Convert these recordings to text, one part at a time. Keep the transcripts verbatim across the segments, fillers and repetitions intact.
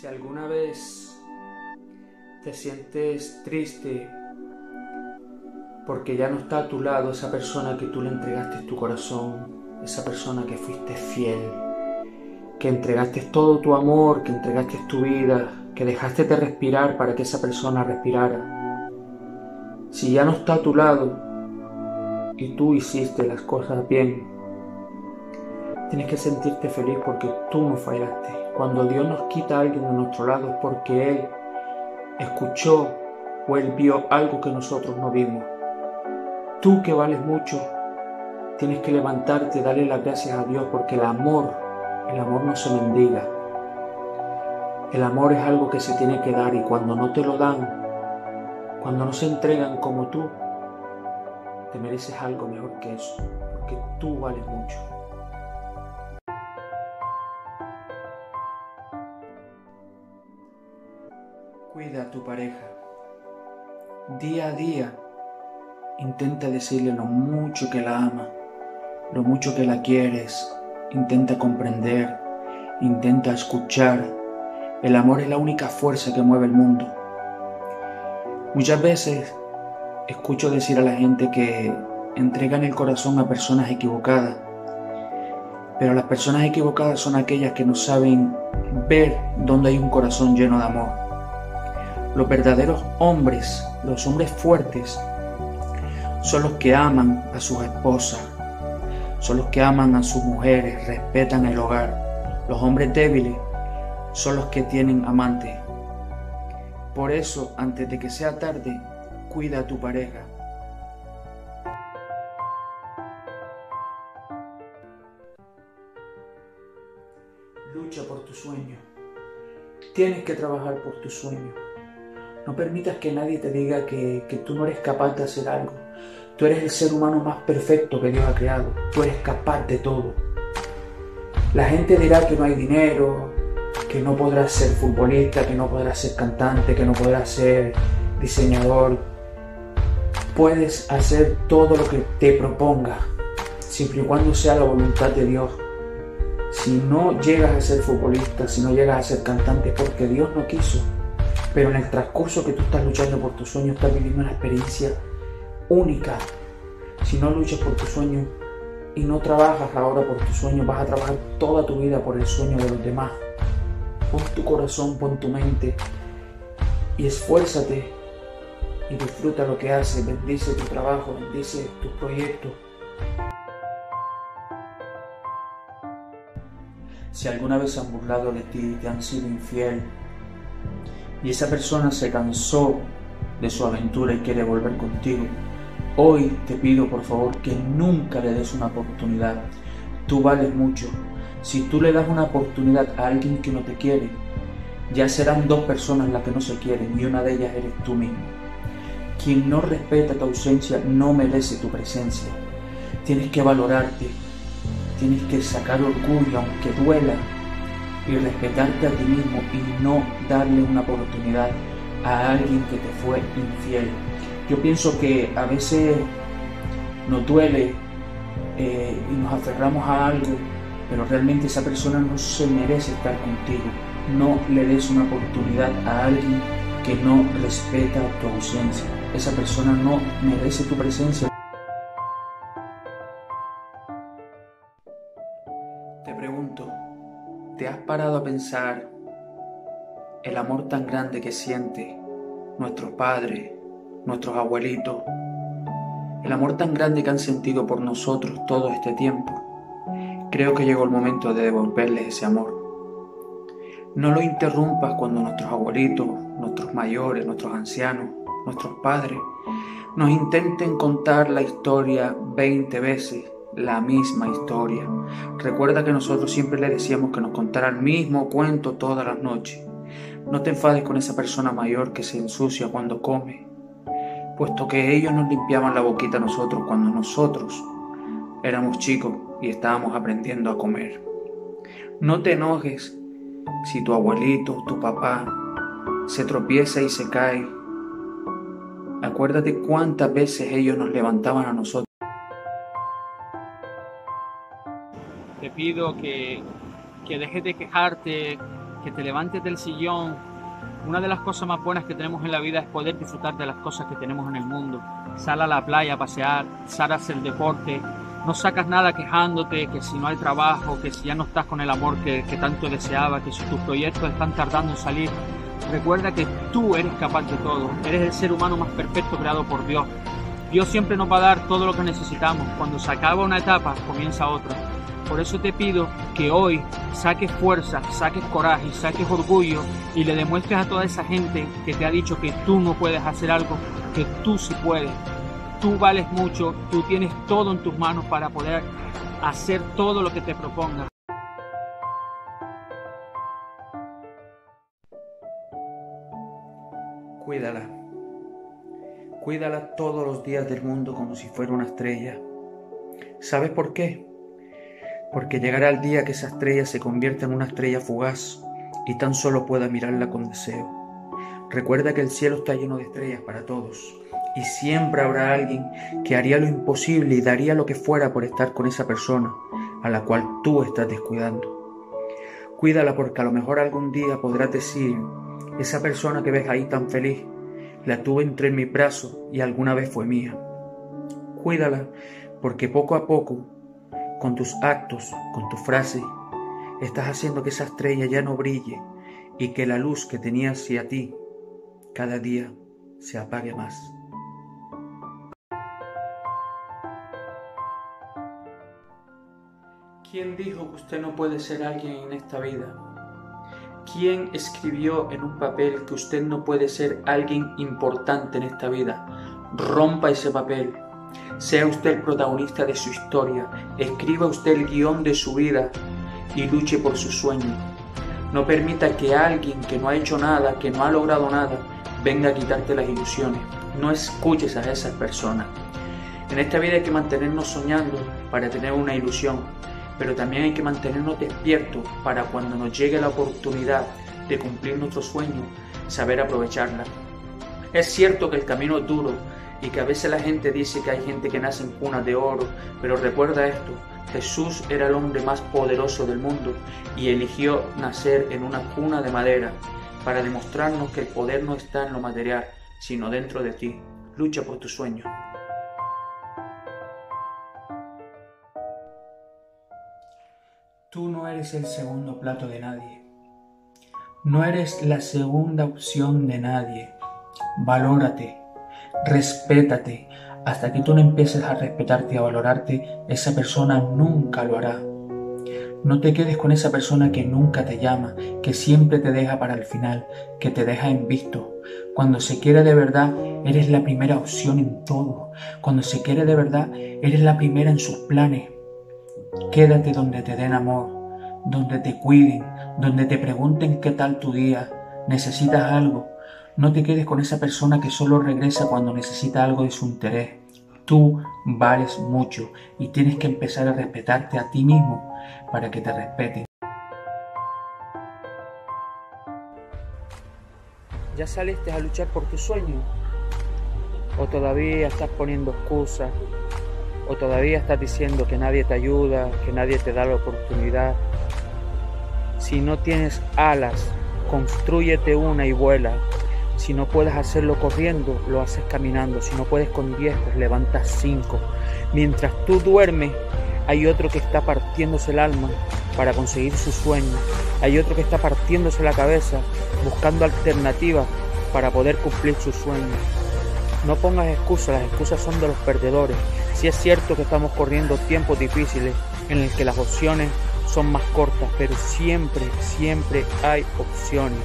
alguna vez te sientes triste porque ya no está a tu lado esa persona que tú le entregaste tu corazón, esa persona que fuiste fiel, que entregaste todo tu amor, que entregaste tu vida, que dejaste de respirar para que esa persona respirara. Si ya no está a tu lado y tú hiciste las cosas bien, tienes que sentirte feliz porque tú no fallaste. Cuando Dios nos quita a alguien de nuestro lado es porque Él escuchó o Él vio algo que nosotros no vimos. Tú que vales mucho, tienes que levantarte y darle las gracias a Dios porque el amor, el amor no se mendiga. El amor es algo que se tiene que dar y cuando no te lo dan, cuando no se entregan como tú, te mereces algo mejor que eso, porque tú vales mucho. Cuida a tu pareja. Día a día, intenta decirle lo mucho que la amas, lo mucho que la quieres. Intenta comprender, intenta escuchar. El amor es la única fuerza que mueve el mundo. Muchas veces escucho decir a la gente que entregan el corazón a personas equivocadas, pero las personas equivocadas son aquellas que no saben ver dónde hay un corazón lleno de amor. Los verdaderos hombres, los hombres fuertes, son los que aman a sus esposas, son los que aman a sus mujeres, respetan el hogar. Los hombres débiles son los que tienen amantes. Por eso, antes de que sea tarde, cuida a tu pareja. Lucha por tu sueño. Tienes que trabajar por tu sueño. No permitas que nadie te diga que, que tú no eres capaz de hacer algo. Tú eres el ser humano más perfecto que Dios ha creado. Tú eres capaz de todo. La gente dirá que no hay dinero, que no podrás ser futbolista, que no podrás ser cantante, que no podrás ser diseñador. Puedes hacer todo lo que te propongas, siempre y cuando sea la voluntad de Dios. Si no llegas a ser futbolista, si no llegas a ser cantante, es porque Dios no quiso. Pero en el transcurso que tú estás luchando por tu sueño, estás viviendo una experiencia única. Si no luchas por tu sueño y no trabajas ahora por tu sueño, vas a trabajar toda tu vida por el sueño de los demás. Pon tu corazón, pon tu mente y esfuérzate y disfruta lo que haces. Bendice tu trabajo, bendice tus proyectos. Si alguna vez se han burlado de ti, te han sido infiel y esa persona se cansó de su aventura y quiere volver contigo, hoy te pido por favor que nunca le des una oportunidad. Tú vales mucho. Si tú le das una oportunidad a alguien que no te quiere, ya serán dos personas las que no se quieren y una de ellas eres tú mismo. Quien no respeta tu ausencia no merece tu presencia. Tienes que valorarte, tienes que sacar orgullo aunque duela y respetarte a ti mismo y no darle una oportunidad a alguien que te fue infiel. Yo pienso que a veces nos duele eh, y nos aferramos a algo, pero realmente esa persona no se merece estar contigo. No le des una oportunidad a alguien que no respeta tu ausencia. Esa persona no merece tu presencia. Te pregunto, ¿te has parado a pensar el amor tan grande que sienten nuestros padres, nuestros abuelitos, el amor tan grande que han sentido por nosotros todo este tiempo? Creo que llegó el momento de devolverles ese amor. No lo interrumpas cuando nuestros abuelitos, nuestros mayores, nuestros ancianos, nuestros padres nos intenten contar la historia veinte veces, la misma historia. Recuerda que nosotros siempre le decíamos que nos contara el mismo cuento todas las noches. No te enfades con esa persona mayor que se ensucia cuando come, puesto que ellos nos limpiaban la boquita a nosotros cuando nosotros éramos chicos y estábamos aprendiendo a comer. No te enojes si tu abuelito, tu papá, se tropieza y se cae. Acuérdate cuántas veces ellos nos levantaban a nosotros. Te pido que, que dejes de quejarte que te levantes del sillón. Una de las cosas más buenas que tenemos en la vida es poder disfrutar de las cosas que tenemos en el mundo. Sal a la playa a pasear, sal a hacer deporte. No sacas nada quejándote, que si no hay trabajo, que si ya no estás con el amor que, que tanto deseaba, que si tus proyectos están tardando en salir. Recuerda que tú eres capaz de todo. Eres el ser humano más perfecto creado por Dios. Dios siempre nos va a dar todo lo que necesitamos. Cuando se acaba una etapa, comienza otra. Por eso te pido que hoy saques fuerza, saques coraje, saques orgullo y le demuestres a toda esa gente que te ha dicho que tú no puedes hacer algo, que tú sí puedes. Tú vales mucho, tú tienes todo en tus manos para poder hacer todo lo que te propongas. Cuídala. Cuídala todos los días del mundo como si fuera una estrella. ¿Sabes por qué? Porque llegará el día que esa estrella se convierta en una estrella fugaz y tan solo pueda mirarla con deseo. Recuerda que el cielo está lleno de estrellas para todos y siempre habrá alguien que haría lo imposible y daría lo que fuera por estar con esa persona a la cual tú estás descuidando. Cuídala porque a lo mejor algún día podrás decir, esa persona que ves ahí tan feliz, la tuve entre mis brazos y alguna vez fue mía. Cuídala porque poco a poco, con tus actos, con tus frases, estás haciendo que esa estrella ya no brille y que la luz que tenía hacia ti cada día se apague más. ¿Quién dijo que usted no puede ser alguien en esta vida? ¿Quién escribió en un papel que usted no puede ser alguien importante en esta vida? Rompa ese papel. Sea usted el protagonista de su historia, escriba usted el guión de su vida y luche por su sueño. No permita que alguien que no ha hecho nada, que no ha logrado nada, venga a quitarte las ilusiones. No escuches a esas personas. En esta vida hay que mantenernos soñando para tener una ilusión, pero también hay que mantenernos despiertos para cuando nos llegue la oportunidad de cumplir nuestro sueño, saber aprovecharla. Es cierto que el camino es duro, y que a veces la gente dice que hay gente que nace en cunas de oro, pero recuerda esto, Jesús era el hombre más poderoso del mundo y eligió nacer en una cuna de madera para demostrarnos que el poder no está en lo material, sino dentro de ti. Lucha por tu sueño. Tú no eres el segundo plato de nadie. No eres la segunda opción de nadie. Valórate. Respétate. Hasta que tú no empieces a respetarte y a valorarte, esa persona nunca lo hará. No te quedes con esa persona que nunca te llama, que siempre te deja para el final, que te deja en visto. Cuando se quiere de verdad, eres la primera opción en todo. Cuando se quiere de verdad, eres la primera en sus planes. Quédate donde te den amor, donde te cuiden, donde te pregunten qué tal tu día, necesitas algo. No te quedes con esa persona que solo regresa cuando necesita algo de su interés. Tú vales mucho y tienes que empezar a respetarte a ti mismo para que te respeten. ¿Ya saliste a luchar por tu sueño? ¿O todavía estás poniendo excusas? ¿O todavía estás diciendo que nadie te ayuda, que nadie te da la oportunidad? Si no tienes alas, constrúyete una y vuela. Si no puedes hacerlo corriendo, lo haces caminando. Si no puedes con diez, pues levantas cinco. Mientras tú duermes, hay otro que está partiéndose el alma para conseguir su sueño. Hay otro que está partiéndose la cabeza, buscando alternativas para poder cumplir su sueño. No pongas excusas, las excusas son de los perdedores. Sí es cierto que estamos corriendo tiempos difíciles en el que las opciones son más cortas, pero siempre, siempre hay opciones.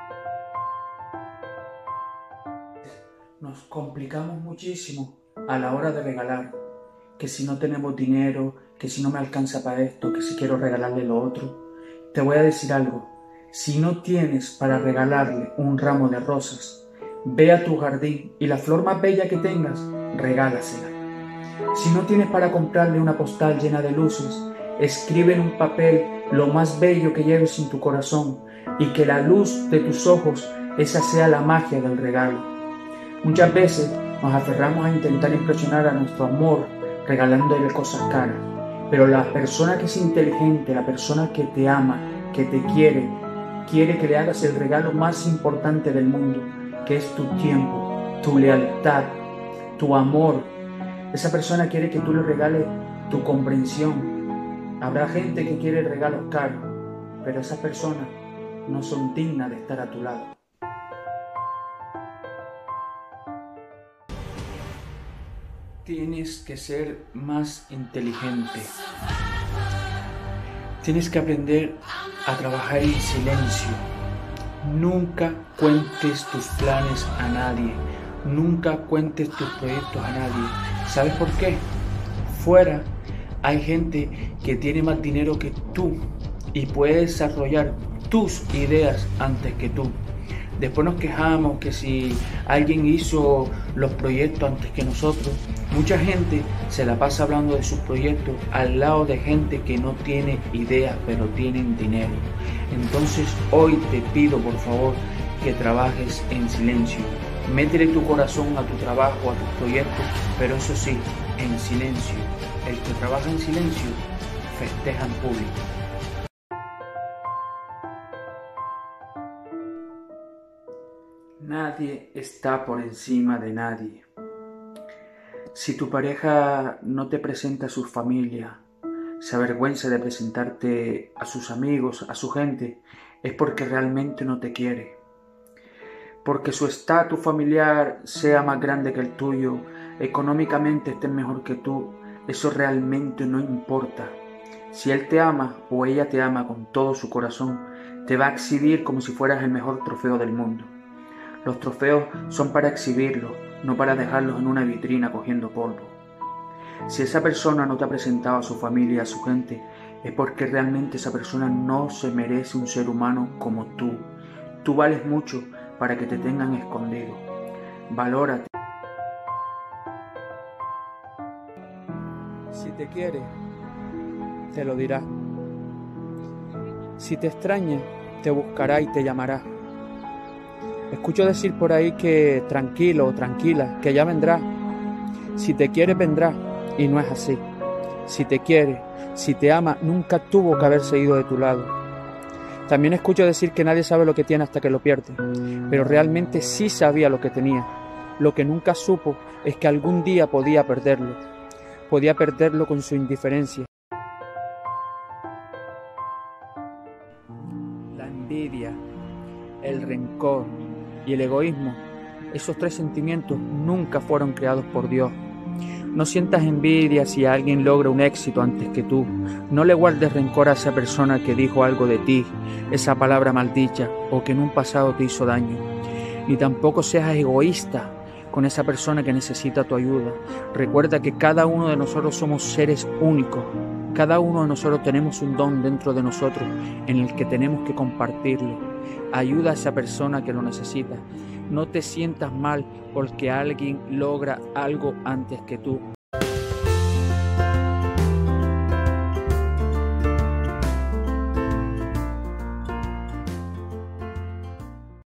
Nos complicamos muchísimo a la hora de regalar, que si no tenemos dinero, que si no me alcanza para esto, que si quiero regalarle lo otro. Te voy a decir algo, si no tienes para regalarle un ramo de rosas, ve a tu jardín y la flor más bella que tengas, regálasela. Si no tienes para comprarle una postal llena de luces, escribe en un papel lo más bello que lleves en tu corazón y que la luz de tus ojos, esa sea la magia del regalo. Muchas veces nos aferramos a intentar impresionar a nuestro amor regalándole cosas caras, pero la persona que es inteligente, la persona que te ama, que te quiere, quiere que le hagas el regalo más importante del mundo, que es tu tiempo, tu lealtad, tu amor. Esa persona quiere que tú le regales tu comprensión. Habrá gente que quiere regalos caros, pero esas personas no son dignas de estar a tu lado. Tienes que ser más inteligente. Tienes que aprender a trabajar en silencio. Nunca cuentes tus planes a nadie. Nunca cuentes tus proyectos a nadie. ¿Sabes por qué? Fuera hay gente que tiene más dinero que tú y puede desarrollar tus ideas antes que tú. Después nos quejamos que si alguien hizo los proyectos antes que nosotros. Mucha gente se la pasa hablando de sus proyectos al lado de gente que no tiene ideas pero tienen dinero. Entonces hoy te pido por favor que trabajes en silencio. Métele tu corazón a tu trabajo, a tus proyectos, pero eso sí, en silencio. El que trabaja en silencio festeja en público. Nadie está por encima de nadie. Si tu pareja no te presenta a su familia, se avergüenza de presentarte a sus amigos, a su gente, es porque realmente no te quiere. Porque su estatus familiar sea más grande que el tuyo, económicamente esté mejor que tú, eso realmente no importa. Si él te ama o ella te ama con todo su corazón, te va a exhibir como si fueras el mejor trofeo del mundo. Los trofeos son para exhibirlos, no para dejarlos en una vitrina cogiendo polvo. Si esa persona no te ha presentado a su familia, a su gente, es porque realmente esa persona no se merece un ser humano como tú. Tú vales mucho para que te tengan escondido. Valórate. Si te quiere, te lo dirá. Si te extraña, te buscará y te llamará. Escucho decir por ahí que tranquilo o tranquila, que ya vendrá. Si te quiere, vendrá, y no es así. Si te quiere, si te ama, nunca tuvo que haberse ido de tu lado. También escucho decir que nadie sabe lo que tiene hasta que lo pierde, pero realmente sí sabía lo que tenía. Lo que nunca supo es que algún día podía perderlo. Podía perderlo con su indiferencia. La envidia, el rencor y el egoísmo, esos tres sentimientos nunca fueron creados por Dios. No sientas envidia si alguien logra un éxito antes que tú. No le guardes rencor a esa persona que dijo algo de ti, esa palabra maldicha o que en un pasado te hizo daño. Ni tampoco seas egoísta con esa persona que necesita tu ayuda. Recuerda que cada uno de nosotros somos seres únicos. Cada uno de nosotros tenemos un don dentro de nosotros en el que tenemos que compartirlo. Ayuda a esa persona que lo necesita. No te sientas mal porque alguien logra algo antes que tú.